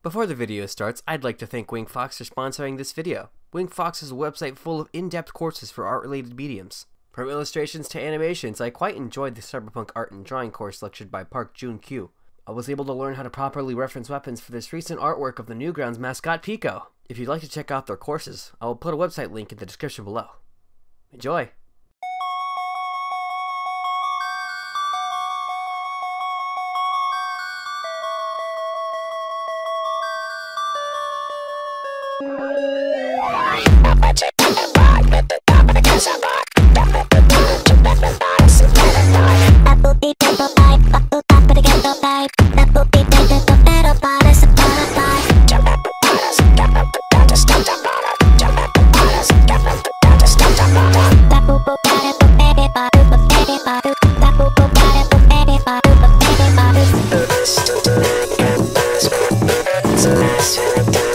Before the video starts, I'd like to thank Wingfox for sponsoring this video. Wingfox is a website full of in-depth courses for art-related mediums. From illustrations to animations, I quite enjoyed the Cyberpunk art and drawing course lectured by Park Jun-kyu. I was able to learn how to properly reference weapons for this recent artwork of the Newgrounds mascot Pico. If you'd like to check out their courses, I will put a website link in the description below. Enjoy! Smash